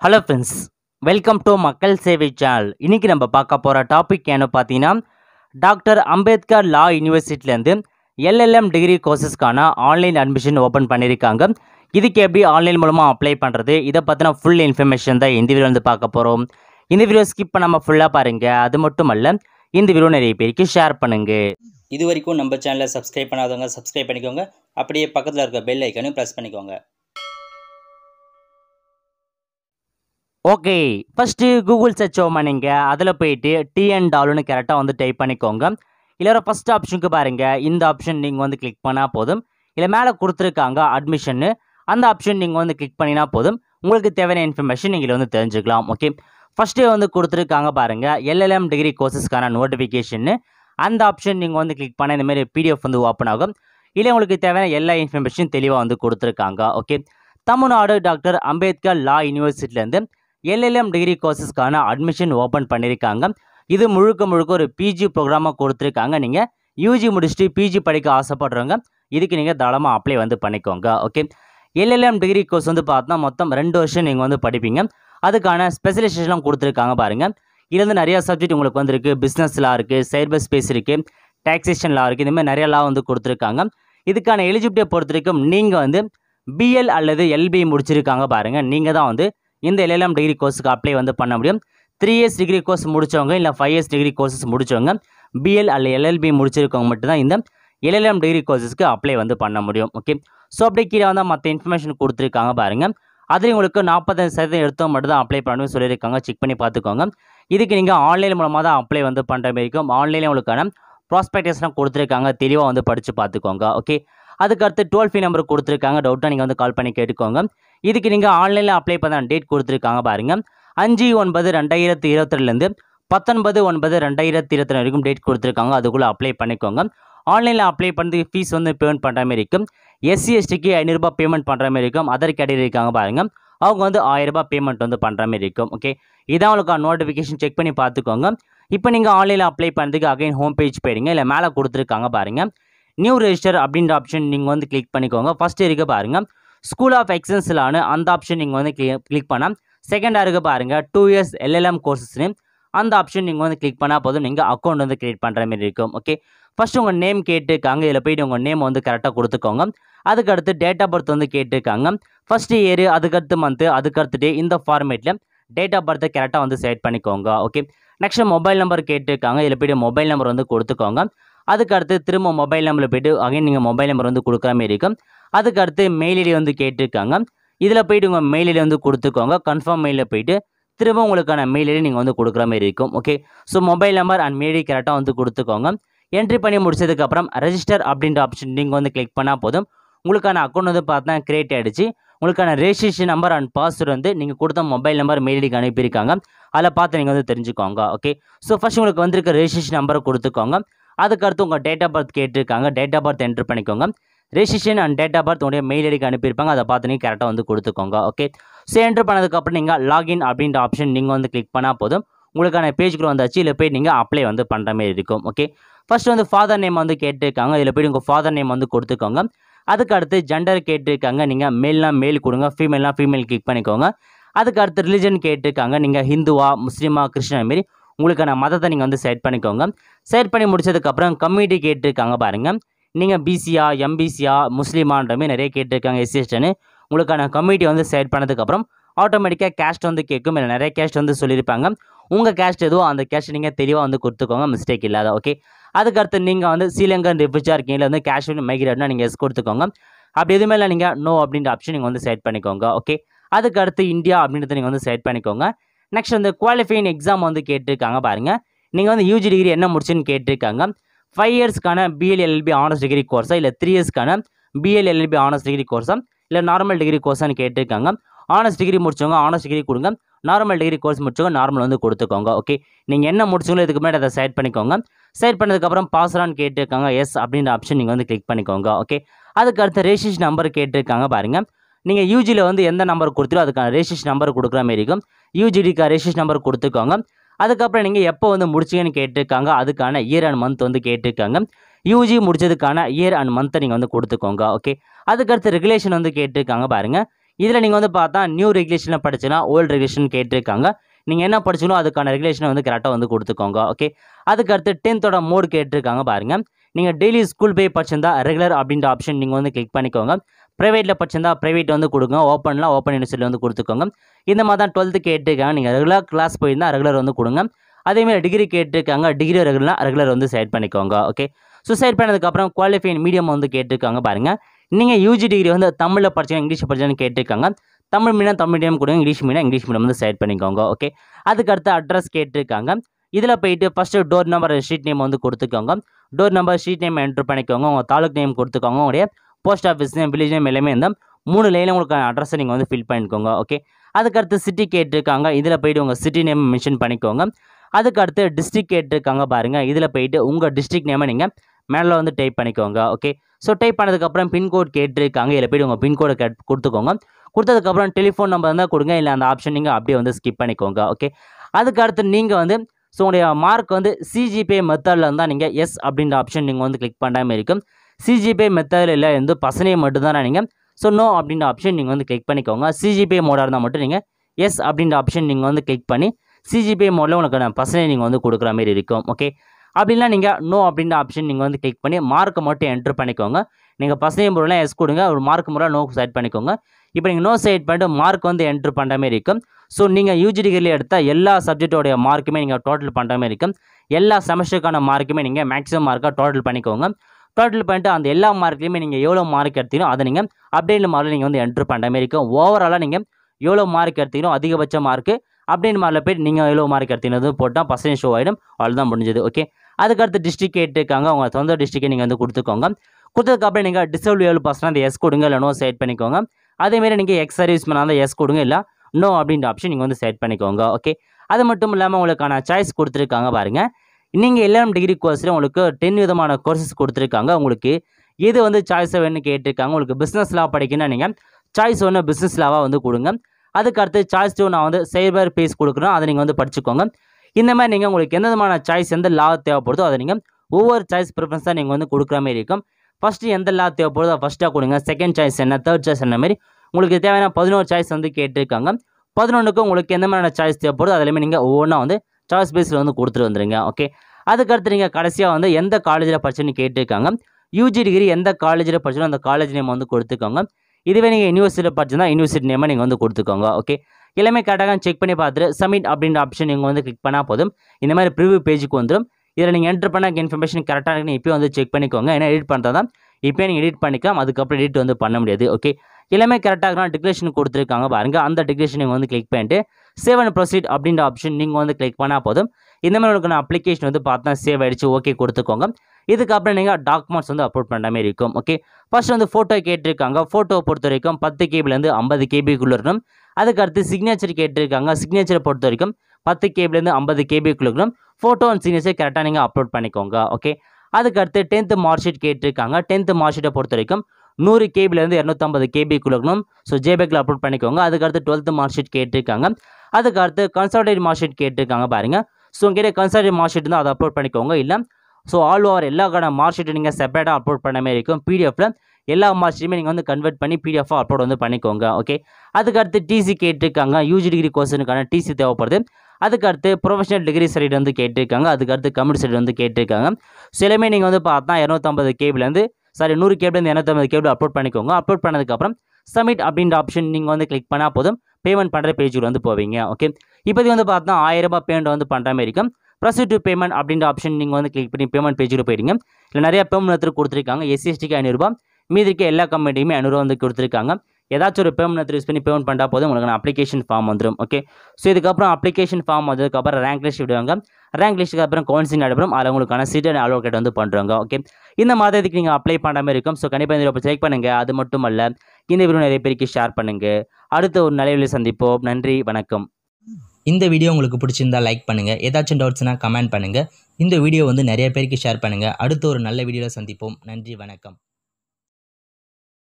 Hello friends, welcome to makkalsevai channel. இன்னைக்கு நம்ம பார்க்க போற டாபிக் என்ன பார்த்தீங்கன்னா டாக்டர் அம்பேத்கர் லா யூனிவர்சிட்டிலேருந்து LLM டிகிரி கோர்சஸ்க்கான ஆன்லைன் அட்மிஷன் ஓப்பன் பண்ணியிருக்காங்க. இதுக்கு எப்படி ஆன்லைன் மூலமாக அப்ளை பண்ணுறது, இதை பற்றின ஃபுல் இன்ஃபர்மேஷன் தான் இந்த வீடியோ வந்து பார்க்க போகிறோம். இந்த வீடியோ ஸ்கிப் பண்ணாமல் ஃபுல்லாக பாருங்கள். அது மட்டும் அல்ல, இந்த வீடியோ நிறைய பேருக்கு ஷேர் பண்ணுங்க. இது வரைக்கும் நம்ம சேனலை சப்ஸ்கிரைப் பண்ணாதவங்க சப்ஸ்கிரைப் பண்ணிக்கோங்க. அப்படியே பக்கத்தில் இருக்க பெல் ஐக்கனையும் ப்ரெஸ் பண்ணிக்கோங்க. ஓகே, ஃபஸ்ட்டு கூகுள் சர்ச் பண்ணிங்க. அதில் போயிட்டு TNDALUன்னு கரெக்டாக வந்து டைப் பண்ணிக்கோங்க. இல்லை ஃபஸ்ட் ஆப்ஷனுக்கு பாருங்கள், இந்த ஆப்ஷன் நீங்கள் வந்து கிளிக் பண்ணால் போதும். இல்லை மேலே கொடுத்துருக்காங்க அட்மிஷன்னு, அந்த ஆப்ஷன் நீங்கள் வந்து கிளிக் பண்ணினா போதும். உங்களுக்கு தேவையான இன்ஃபர்மேஷன் நீங்கள் வந்து தெரிஞ்சுக்கலாம். ஓகே, ஃபஸ்ட்டே வந்து கொடுத்துருக்காங்க பாருங்கள் LLM டிகிரி கோர்சஸ்க்கான நோட்டிஃபிகேஷன்னு, அந்த ஆப்ஷன் நீங்கள் வந்து கிளிக் பண்ண இந்தமாரி PDF வந்து ஓப்பன் ஆகும். இல்லை உங்களுக்கு தேவையான எல்லா இன்ஃபர்மேஷன் தெளிவாக வந்து கொடுத்துருக்காங்க. Okay, Tamil Nadu doctor Ambedkar law யூனிவர்சிட்டிலேருந்து LLM டிகிரி கோர்சஸ்க்கான அட்மிஷன் ஓப்பன் பண்ணியிருக்காங்க. இது முழுக்க ஒரு PG ப்ரோக்ராமாக கொடுத்துருக்காங்க. நீங்கள் UG முடிச்சுட்டு PG படிக்க ஆசைப்படுறவங்க இதுக்கு நீங்கள் தாராளமாக அப்ளை வந்து பண்ணிக்கோங்க. ஓகே, LLM டிகிரி கோர்ஸ் வந்து பார்த்தா மொத்தம் 2 வருஷம் நீங்கள் வந்து படிப்பீங்க. அதுக்கான ஸ்பெஷலைசேஷன்லாம் கொடுத்துருக்காங்க பாருங்கள். இது வந்து நிறையா சப்ஜெக்ட் உங்களுக்கு வந்துருக்கு. பிஸ்னஸ் லா இருக்குது, சைபர் ஸ்பேஸ் இருக்குது, டாக்ஸேஷன் லா இருக்குது, இதுமாதிரி நிறையா லா வந்து கொடுத்துருக்காங்க. இதுக்கான எலிஜிபிலிட்டியை பொறுத்த வரைக்கும் நீங்கள் வந்து BL அல்லது LB முடிச்சிருக்காங்க பாருங்கள். நீங்கள் தான் வந்து இந்த LLM டிகிரி கோர்ஸுக்கு அப்ளை வந்து பண்ண முடியும். 3 இயர்ஸ் டிகிரி கோர்ஸ் முடித்தவங்க இல்லை 5 இயர்ஸ் டிகிரி கோர்சஸ் முடித்தவங்க BL அல்லது LLB முடிச்சிருக்கவங்க மட்டும்தான் இந்த LLM டிகிரி கோர்சஸ்க்கு அப்ளை வந்து பண்ண முடியும். ஓகே, ஸோ அப்படியே கீழே வந்து மற்ற இன்ஃபர்மேஷன் கொடுத்துருக்காங்க பாருங்கள். அதில் உங்களுக்கு 45% எடுத்தவங்க மட்டும் தான் அப்ளை பண்ணணும்னு சொல்லியிருக்காங்க. செக் பண்ணி பார்த்துக்கோங்க. இதுக்கு நீங்கள் ஆன்லைன் மூலமாக தான் அப்ளை வந்து பண்ணுற மாதிரி இருக்கும். ஆன்லைனில் உங்களுக்கான ப்ராஸ்பெக்டஸ்லாம் கொடுத்துருக்காங்க, தெளிவாக வந்து படித்து பார்த்துக்கோங்க. ஓகே, அதுக்கடுத்து டோல் ஃப்ரீ நம்பர் கொடுத்துருக்காங்க. டவுட்டாக நீங்கள் வந்து கால் பண்ணி கேட்டுக்கோங்க. இதுக்கு நீங்கள் ஆன்லைனில் அப்ளை பண்ண டேட் கொடுத்துருக்காங்க பாருங்கள். 5/9/2022 19/9/2022 வரைக்கும் டேட் கொடுத்துருக்காங்க. அதுக்குள்ளே அப்ளை பண்ணிக்கோங்க. ஆன்லைனில் அப்ளை பண்ணுறதுக்கு ஃபீஸ் வந்து பேமெண்ட் பண்ணுற மாதிரி இருக்கும். SC STக்கு ₹500 பேமெண்ட் பண்ணுற மாதிரி இருக்கும். அதர் கேட்டகரி இருக்காங்க பாருங்கள், அவங்க வந்து ₹1000 பேமெண்ட் வந்து பண்ணுற மாதிரி இருக்கும். ஓகே, இதான் உங்களுக்கு நோட்டிஃபிகேஷன், செக் பண்ணி பார்த்துக்கோங்க. இப்போ நீங்கள் ஆன்லைனில் அப்ளை பண்ணுறதுக்கு அகைன் ஹோம் பேஜ் போயிடுங்க. இல்லை மேலே கொடுத்துருக்காங்க பாருங்கள், நியூ ரெஜிஸ்டர் அப்படின்ற ஆப்ஷன் நீங்கள் வந்து கிளிக் பண்ணிக்கோங்க. ஃபஸ்ட்டு இருக்க பாருங்கள் ஸ்கூல் ஆஃப் எக்ஸலன்ஸ்லான்னு, அந்த ஆப்ஷன் நீங்கள் வந்து கிளிக் பண்ணால் செகண்டாக இருக்க பாருங்கள் 2 இயர்ஸ் LLM கோர்சஸ்னு, அந்த ஆப்ஷன் நீங்கள் வந்து கிளிக் பண்ணால் போதும் நீங்கள் அக்கௌண்ட் வந்து க்ரியேட் பண்ணுற மாதிரி இருக்கும். ஓகே, ஃபஸ்ட்டு உங்கள் நேம் கேட்டுருக்காங்க. இதில் போய்ட்டு உங்கள் நேம் வந்து கரெக்டாக கொடுத்துக்கோங்க. அதுக்கடுத்து டேட் ஆஃப் பர்த் வந்து கேட்டிருக்காங்க. ஃபஸ்ட்டு இயர், அதுக்கடுத்து மந்த்து, அதுக்கடுத்து டே, இந்த ஃபார்மேட்டில் டேட் ஆஃப் பர்த்தை கரெக்டாக வந்து செட் பண்ணிக்கோங்க. ஓகே, நெக்ஸ்ட் மொபைல் நம்பர் கேட்டிருக்காங்க. இதில் போய்ட்டு மொபைல் நம்பர் வந்து கொடுத்துக்கோங்க. அதுக்கடுத்து திரும்ப மொபைல் நம்பரில் போய்ட்டு அகைன் நீங்கள் மொபைல் நம்பர் வந்து கொடுக்குற மாதிரி இருக்கும். அதுக்கடுத்து மெயில் ஐடி வந்து கேட்டிருக்காங்க. இதில் போய்ட்டு உங்கள் மெயில் ஐடி வந்து கொடுத்துக்கோங்க. கன்ஃபார்ம் மெயிலில் போய்ட்டு திரும்ப உங்களுக்கான மெயில் ஐடி நீங்கள் வந்து கொடுக்குற மாதிரி இருக்கும். Okay, so mobile number and mail ID கரெக்டாக வந்து கொடுத்துக்கோங்க. என்ட்ரி பண்ணி முடிச்சதுக்கப்புறம் ரெஜிஸ்டர் அப்படின்ற ஆப்ஷன் நீங்கள் வந்து கிளிக் பண்ணால் போதும். உங்களுக்கான அக்கௌண்ட் வந்து பார்த்தா கிரியேட் ஆகிடுச்சு. உங்களுக்கான ரெஜிஸ்ட்ரேஷன் நம்பர் அண்ட் பாஸ்வேர்டு வந்து நீங்கள் கொடுத்த மொபைல் நம்பர் மெயில் ஐடிக்கு அனுப்பியிருக்காங்க. அதில் பார்த்து நீங்கள் வந்து தெரிஞ்சுக்கோங்க. ஓகே, ஸோ ஃபஸ்ட் உங்களுக்கு வந்திருக்க ரெஜிஸ்ட்ரேஷன் நம்பரை கொடுத்துக்கோங்க. அதுக்கடுத்து உங்கள் டேட் ஆஃப் பர்த் கேட்டிருக்காங்க. டேட் ஆஃப் பர்த் என்ட்ரு பண்ணிக்கோங்க. Registration and date of birth உங்களுடைய மெயில் ஐடிக்கு அனுப்பியிருப்பாங்க. அதை பார்த்து நீங்கள் கரெக்டாக வந்து கொடுத்துக்கோங்க. ஓகே, ஸோ என்ட்ரு பண்ணதுக்கப்புறம் நீங்கள் லாகின் அப்படின்ற ஆப்ஷன் நீங்கள் வந்து கிளிக் பண்ணால் போதும். உங்களுக்கான பேஜுக்குள்ள வந்தாச்சு. இதில் போய் நீங்கள் அப்ளை வந்து பண்ணுற மாதிரி இருக்கும். ஓகே, ஃபர்ஸ்ட் வந்து ஃபாதர் நேம் வந்து கேட்டிருக்காங்க. இதில் போய் உங்கள் ஃபாதர் நேம் வந்து கொடுத்துக்கோங்க. அதுக்கடுத்து ஜெண்டர் கேட்டிருக்காங்க. நீங்கள் மேல்னா மேல் கொடுங்க, ஃபீமேல்னா ஃபீமேல் கிளிக் பண்ணிக்கோங்க. அதுக்கடுத்து ரிலிஜன் கேட்டிருக்காங்க. நீங்கள் ஹிந்துவா, முஸ்லீமா, கிறிஸ்டின் மாரி உங்களுக்கான மதத்தை நீங்கள் வந்து செட் பண்ணிக்கோங்க. செட் பண்ணி முடிச்சதுக்கப்புறம் கம்யூனிட்டி கேட்டிருக்காங்க பாருங்கள். நீங்கள் BCயா, MBCயா, முஸ்லீமான்ற மாதிரி நிறைய கேட்டிருக்காங்க. SC STன்னு உங்களுக்கான கம்யூனிட்டி வந்து செட் பண்ணதுக்கப்புறம் ஆட்டோமேட்டிக்காக கேஸ்ட் வந்து கேட்கும். இல்லை நிறைய கேஸ்ட் வந்து சொல்லியிருப்பாங்க. உங்கள் கேஸ்ட் எதுவோ அந்த கேஸ்ட் நீங்கள் தெளிவாக வந்து கொடுத்துக்கோங்க, மிஸ்டேக் இல்லாத. ஓகே, அதுக்கடுத்து நீங்கள் வந்து ஸ்ரீலங்கன் ரெஃப்யூஜியாக இருக்கீங்களா, வந்து காஷ்மீர் மைக்ரேட்னா நீங்கள் எஸ் கொடுத்துக்கோங்க. அப்படி எதுவுமே இல்லை நீங்கள் நோ அப்படின்ற ஆப்ஷன் நீங்கள் வந்து செட் பண்ணிக்கோங்க. ஓகே, அதுக்கடுத்து இந்தியா அப்படின்றத நீங்கள் வந்து செட் பண்ணிக்கோங்க. நெக்ஸ்ட் வந்து குவாலிஃபைங் எக்ஸாம் வந்து கேட்டிருக்காங்க பாருங்கள். நீங்கள் வந்து UG டிகிரி என்ன முடிச்சுன்னு கேட்டிருக்காங்க. 5 இயர்ஸ்க்கான BL LLB ஆனர்ஸ் டிகிரி கோர்ஸா, இல்லை 3 இயர்ஸ்க்கான BL LLB ஆனர்ஸ் டிகிரி கோர்ஸா, இல்லை நார்மல் டிகிரி கோர்ஸான்னு கேட்டிருக்காங்க. ஆனர்ஸ் டிகிரி முடிச்சவங்க ஆனர்ஸ் டிகிரி கொடுங்க. நார்மல் டிகிரி கோர்ஸ் முடிச்சவங்க நார்மல் வந்து கொடுத்துக்கோங்க. ஓகே, நீங்கள் என்ன முடிச்சவங்களோ இதுக்கு முன்னாடி அதை செட் பண்ணிக்கோங்க. செட் பண்ணதுக்கப்புறம் பாஸ்ரான்னு கேட்டிருக்காங்க. எஸ் அப்படின்ற ஆப்ஷன் நீங்கள் வந்து கிளிக் பண்ணிக்கோங்க. ஓகே, அதுக்கடுத்து ரெஜிஸ்ட்ரேஷன் நம்பர் கேட்டிருக்காங்க பாருங்கள். நீங்கள் UGயில் வந்து எந்த நம்பர் கொடுத்துரோ அதுக்கான ரெஜிஸ்ட்ரேஷன் நம்பர் கொடுக்குற மாதிரி இருக்கும். UGடிக்கான ரெஜிஸ்ட்ரேஷன் நம்பர் கொடுத்துக்கோங்க. அதுக்கப்புறம் நீங்கள் எப்போ வந்து முடிச்சிங்கன்னு கேட்டிருக்காங்க. அதுக்கான இயர் அண்ட் மந்த் வந்து கேட்டிருக்காங்க. UG முடிச்சதுக்கான இயர் அண்ட் மந்த்தை நீங்கள் வந்து கொடுத்துக்கோங்க. ஓகே, அதுக்கடுத்து ரெகுலேஷன் வந்து கேட்டிருக்காங்க பாருங்கள். இதில் நீங்கள் வந்து பார்த்தா நியூ ரெகுலேஷனில் படிச்சுன்னா ஓல்டு ரெகுலேஷன் கேட்டிருக்காங்க. நீங்கள் என்ன படிச்சீங்களோ அதுக்கான ரெகுலேஷனை வந்து கரெக்டாக வந்து கொடுத்துக்கோங்க. ஓகே, அதுக்கடுத்து 10th மோடு கேட்டிருக்காங்க பாருங்கள். நீங்கள் டெய்லி ஸ்கூல் போய் படிச்சிருந்தா ரெகுலர் அப்படின்ற ஆப்ஷன் நீங்கள் வந்து கிளிக் பண்ணிக்கோங்க. ப்ரைவேட்டில் படிச்சிருந்தா ப்ரைவேட் வந்து கொடுங்க. ஓப்பன்லாம் ஓப்பன் யூனிவர்சிட்டியில் வந்து கொடுத்துக்கோங்க. இந்த மாதிரி தான் 12th கேட்டிருக்காங்க. நீங்கள் ரெகுலர் கிளாஸ் போயிருந்தா ரெகுலர் வந்து கொடுங்க. அதேமாதிரி டிகிரி கேட்டிருக்காங்க. டிகிரி ரெகுலர் வந்து செலக்ட் பண்ணிக்கோங்க. ஓகே, ஸோ செலக்ட் பண்ணதுக்கப்புறம் குவாலிஃபைங் மீடியம் வந்து கேட்டிருக்காங்க பாருங்கள். நீங்கள் யூஜி டிகிரி வந்து தமிழில் படிச்சீங்க இங்கிலீஷ் படிச்சான்னு கேட்டிருக்காங்க. தமிழ் மீடியம் தமிழ் மீடியம் கொடுங்க. இங்கிலீஷ் மீடியம் வந்து செலக்ட் பண்ணிக்கோங்க. ஓகே, அதுக்கடுத்து அட்ரஸ் கேட்டிருக்காங்க. இதில் போயிட்டு first door number street name வந்து கொடுத்துக்கோங்க. Door number street name entry பண்ணிக்கோங்க. உங்கள் தாலுக் நேம் கொடுத்துக்கோங்க. உங்களுடைய post office name village name எல்லாமே இந்த 3 லைனில் உங்களுக்கு அட்ரஸை நீங்கள் வந்து ஃபில் பண்ணிக்கோங்க. ஓகே, அதுக்கடுத்து சிட்டி கேட்டிருக்காங்க. இதில் போயிட்டு உங்கள் சிட்டி நேம் மென்ஷன் பண்ணிக்கோங்க. அதுக்கடுத்து டிஸ்ட்ரிக்ட் கேட்டிருக்காங்க பாருங்கள். இதில் போயிட்டு உங்கள் டிஸ்ட்ரிக்ட் நேமை நீங்கள் மேலே வந்து டைப் பண்ணிக்கோங்க. ஓகே, ஸோ டைப் பண்ணதுக்கப்புறம் பின்கோட் கேட்டிருக்காங்க. இதில் போய்ட்டு உங்கள் பின்கோடை கொடுத்துக்கோங்க. கொடுத்ததுக்கப்புறம் டெலிஃபோன் நம்பர் இருந்தால் கொடுங்க. இல்லை அந்த ஆப்ஷன் நீங்கள் அப்படியே வந்து ஸ்கிப் பண்ணிக்கோங்க. ஓகே, அதுக்கடுத்து நீங்கள் வந்து ஸோ உங்களுடைய மார்க் வந்து சிஜிபிஏ மெத்தடில் இருந்தால் நீங்கள் எஸ் அப்படின்ற ஆப்ஷன் நீங்கள் வந்து கிளிக் பண்ணாமல் இருக்கும். சிஜிபிஏ மெத்தடில் இல்லை வந்து பர்சனேஜ் மட்டும்தான் நீங்கள் ஸோ நோ அப்படின்ற ஆப்ஷன் நீங்கள் வந்து கிளிக் பண்ணிக்கோங்க. சிஜிபிஏ மோடாக இருந்தால் மட்டும் நீங்கள் எஸ் அப்படின்ற ஆப்ஷன் நீங்கள் வந்து கிளிக் பண்ணி சிஜிபிஏ மோடில் உங்களுக்கு பர்சனேஜ் நீங்கள் வந்து கொடுக்குற மாதிரி இருக்கும். ஓகே, அப்படின்னா நீங்கள் நோ அப்படின்ற ஆப்ஷன் நீங்கள் வந்து கிளிக் பண்ணி மார்க்கை மட்டும் என்ட்ரு பண்ணிக்கோங்க. நீங்கள் பர்சனேஜ் முறையில் எஸ் கொடுங்க. ஒரு மார்க் முறையில் நோ செலக்ட் பண்ணிக்கோங்க. இப்போ நீங்கள் நோ செலக்ட் பண்ணிட்டு மார்க் வந்து என்ட்ரு பண்ணுற மாதிரி இருக்கும். ஸோ நீங்கள் யூஜி டிகிரியில் எடுத்த எல்லா சப்ஜெக்டோடைய மார்க்குமே நீங்கள் டோட்டல் பண்ணுற மாதிரி இருக்கும். எல்லா செமஸ்டருக்கான மார்க்குமே நீங்கள் மேக்ஸிமம் மார்க்காக டோட்டல் பண்ணிக்கோங்க. டோட்டல் பண்ணிட்டு அந்த எல்லா மார்க்லையுமே நீங்கள் எவ்வளோ மார்க் எடுத்தீங்களோ அதை நீங்கள் அப்படின்ற மார்க்கில் நீங்கள் வந்து என்ட்ரு பண்ணுற மாதிரி இருக்கும். ஓவராலாக நீங்கள் எவ்வளோ மார்க் எடுத்தீங்களோ அதிகபட்ச மார்க்கு அப்படின்ற மாதிரில போய்ட்டு நீங்கள் எவ்வளோ மார்க் எடுத்தீங்கன்னு போட்டால் பர்சன்டேஜ் ஷோ ஆகிடும். அவ்வளோதான் முடிஞ்சது. ஓகே, அதுக்கடுத்து டிஸ்ட்ரிக்ட் கேட்டிருக்காங்க. உங்கள் சொந்த டிஸ்ட்ரிக்டை நீங்கள் வந்து கொடுத்துக்கோங்க. கொடுத்ததுக்கப்புறம் நீங்கள் டிசபிள் பர்சன் அந்த எஸ் கொடுங்க. இல்லை நோ செலக்ட் பண்ணிக்கோங்க. அதேமாரி நீங்கள் எக்ஸ் சர்வீஸ் மேன் அந்த எஸ் கொடுங்க. இல்லை நோ அப்படின்ற ஆப்ஷன் நீங்கள் வந்து செலக்ட் பண்ணிக்கோங்க. ஓகே, அது மட்டும் இல்லாமல் உங்களுக்கான சாய்ஸ் கொடுத்துருக்காங்க பாருங்கள். நீங்கள் LLM டிகிரி கோர்ஸில் உங்களுக்கு 10 விதமான கோர்சஸ் கொடுத்துருக்காங்க. உங்களுக்கு எது வந்து சாய்ஸை வேணும்னு கேட்டிருக்காங்க. உங்களுக்கு பிஸ்னஸ் லா படிக்கணும்னா நீங்கள் சாய்ஸ் 1 பிஸ்னஸ் லாவாக வந்து கொடுங்க. அதுக்கடுத்து சாய்ஸ் 2 நான் வந்து சைபர் பேஸ் கொடுக்குறேன். அதை நீங்கள் வந்து படிச்சுக்கோங்க. இந்த மாதிரி நீங்கள் உங்களுக்கு எந்த விதமான சாய்ஸ் எந்த லா தேவைப்படுதோ அதை நீங்கள் ஒவ்வொரு சாய்ஸ் ப்ரிஃபரன்ஸாக நீங்கள் வந்து கொடுக்குற மாதிரி இருக்கும். ஃபஸ்ட்டு எந்த லா தேவைப்படுதோ ஃபஸ்ட்டாக கொடுங்க. செகண்ட் சாய்ஸ் என்ன, தேர்ட் சாய்ஸ் என்ன மாதிரி உங்களுக்கு தேவையான 11 சாய்ஸ் வந்து கேட்டிருக்காங்க. 11க்கு உங்களுக்கு எந்த மாதிரியான சாய்ஸ் தேவைப்படுதோ அதிலுமே நீங்கள் ஒவ்வொன்றா வந்து சாய்ஸ் பேஸில் வந்து கொடுத்துட்டு வந்துடுங்க. ஓகே, அதுக்கடுத்து நீங்கள் கடைசியாக வந்து எந்த காலேஜில் படிச்சுன்னு கேட்டிருக்காங்க. யூஜி டிகிரி எந்த காலேஜில் படிச்சோ அந்த காலேஜ் நேம் வந்து கொடுத்துக்கோங்க. இதுவே நீங்கள் யூனிவர்சிட்டியில் படிச்சிருந்தா யூனிவர்சிட்டி நேமை நீங்கள் வந்து கொடுத்துக்கோங்க. ஓகே, எல்லாமே கரெக்டாக செக் பண்ணி பார்த்துட்டு சப்மிட் அப்படின்ற ஆப்ஷன் நீங்கள் வந்து கிளிக் பண்ணால் போதும். இந்த மாதிரி ப்ரிவ்யூ பேஜுக்கு வந்துடும். இதில் நீங்கள் என்ட்ரு பண்ண இன்ஃபர்மேஷன் கரெக்டாக இருக்குன்னு இப்போ வந்து செக் பண்ணிக்கோங்க. ஏன்னா எடிட் பண்ணுறதா தான் இப்போ நீங்கள் எடிட் பண்ணிக்கலாம். அதுக்கப்புறம் எடிட் வந்து பண்ண முடியாது. ஓகே, எல்லாமே கரெக்டாக டிக்ளரேஷன் கொடுத்துருக்காங்க பாருங்கள். அந்த டிக்ளரேஷன் நீங்கள் வந்து கிளிக் பண்ணிட்டு சேவ் அண்ட் ப்ரொசீட் அப்படின்ற ஆப்ஷன் நீங்கள் வந்து கிளிக் பண்ணால் போதும். இந்த மாதிரி உங்களுக்கு நான் அப்ளிகேஷன் வந்து பார்த்தா சேவ் ஆகிடுச்சு. ஓகே கொடுத்துக்கோங்க. இதுக்கப்புறம் நீங்கள் டாக்குமெண்ட்ஸ் வந்து அப்லோட் பண்ணுற மாதிரி இருக்கும். ஓகே, ஃபர்ஸ்ட் வந்து ஃபோட்டோ கேட்டிருக்காங்க. ஃபோட்டோவை பொறுத்த வரைக்கும் 10 கேபிலேருந்து 50 கேபிக்குள்ளே இருக்கணும். அதுக்கடுத்து சிக்னேச்சர் கேட்டிருக்காங்க. சிக்னேச்சரை பொறுத்த வரைக்கும் 10 கேபிலேருந்து 50 கேபிக்குள்ளே இருக்கணும். ஃபோட்டோ அண்ட் சிக்னேச்சர் கரெக்டாக நீங்கள் அப்லோட் பண்ணிக்கோங்க. ஓகே, அதுக்கடுத்து 10th மார்க் ஷீட் கேட்டிருக்காங்க. 10th மார்க் ஷீட்டை பொறுத்த வரைக்கும் 100 கேபிலேருந்து 250 கேபிக்குள்ளே இருக்கணும். ஸோ ஜேபேக்கில் அப்லோட் பண்ணிக்கோங்க. அதுக்கடுத்து 12th மார்க் ஷீட் கேட்டிருக்காங்க. அதுக்கடுத்து கன்சால்டேட் மார்க் ஷீட் கேட்டிருக்காங்க பாருங்கள். ஸோ உங்ககிட்ட கன்சால்டேட் மார்க் ஷீட் இருந்தால் அதை அப்லோட் பண்ணிக்கோங்க. இல்லை ஸோ ஆல் ஓவர் எல்லாக்கான மார்க் ஷீட்டை நீங்கள் செப்பரேட்டாக அப்லோட் பண்ண மாதிரி இருக்கும். பிடிஎஃப்ல எல்லா மார்க் ஷீட்டுமே நீங்கள் வந்து கன்வெர்ட் பண்ணி பிடிஎஃபாக அப்லோட் வந்து பண்ணிக்கோங்க. ஓகே, அதுக்கடுத்து டிசி கேட்டிருக்காங்க. யூஜி டிகிரி கோர்ஸுக்கான டிசி தேவைப்படுது. அதுக்கடுத்து ப்ரொஃபஷனல் டிகிரி சர்டிஃபிகேட் வந்து கேட்டிருக்காங்க. அதுக்கடுத்து கம்ப்யூட்டர் சர்டிஃபிகேட் வந்து கேட்டிருக்காங்க. ஸோ எல்லாமே நீங்கள் வந்து பார்த்தா 250 கேபிலேருந்து 100 கேபிலேருந்து 250 கேபிள் அப்லோட் பண்ணிக்கோங்க. அப்லோட் பண்ணதுக்கப்புறம் சப்மிட் அப்படின்ற ஆப்ஷன் நீங்கள் வந்து கிளிக் பண்ணால் போதும். பேமெண்ட் பண்ணுற பேஜுக்கு வந்து போவீங்க. ஓகே, இப்போதைக்கு வந்து பார்த்தா 1000 ரூபாய் பேமெண்ட் வந்து பண்ணுற மாதிரி இருக்கும். ப்ரொசீட் டு பேமெண்ட் அப்படின்ற ஆப்ஷன் நீங்கள் வந்து கிளிக் பண்ணி பேமெண்ட் பேஜுக்கு போயிடுங்க. இல்லை நிறைய பேமெண்ட் மெத்தட் கொடுத்துருக்காங்க. எஸ்சிஎஸ்டிக்கு 500 ரூபாய், மீதி இருக்க எல்லா கம்பெனியுமே 500 ரூபா வந்து கொடுத்துருக்காங்க. ஏதாச்சும் ஒரு பேமெண்ட் மெத்தட் யூஸ் பண்ணி பேமெண்ட் பண்ணால் போதும் உங்களுக்கு அப்ளிகேஷன் ஃபார்ம் வந்துடும். ஓகே, ஸோ இதுக்கப்புறம் அப்ளிகேஷன் ஃபார்ம் வந்ததுக்கப்புறம் ரேங்க் லிஸ்ட் விடுவாங்க. ரேங்க் லிஸ்ட்டுக்கு அப்புறம் கவுன்சிலிங் நடைபெறும். அதில் உங்களுக்கான சீட் அண்ட் அலோகேட் வந்து பண்ணுறாங்க. ஓகே, இந்த மாதத்துக்கு நீங்கள் அப்ளை பண்ணுற மாதிரி இருக்கும். ஸோ கண்டிப்பாக இந்த வீடியோ செக் பண்ணுங்கள். அது மட்டும் அல்ல, இந்த வீடியோ நிறைய பேருக்கு ஷேர் பண்ணுங்கள். அடுத்த ஒரு நல்ல வீடியோவில் சந்திப்போம். நன்றி, வணக்கம். இந்த வீடியோ உங்களுக்கு பிடிச்சிருந்தா லைக் பண்ணுங்கள். ஏதாச்சும் டவுட்ஸ்னால் கமெண்ட் பண்ணுங்கள். இந்த வீடியோ வந்து நிறைய பேருக்கு ஷேர் பண்ணுங்கள். அடுத்த ஒரு நல்ல வீடியோவில் சந்திப்போம். நன்றி, வணக்கம்.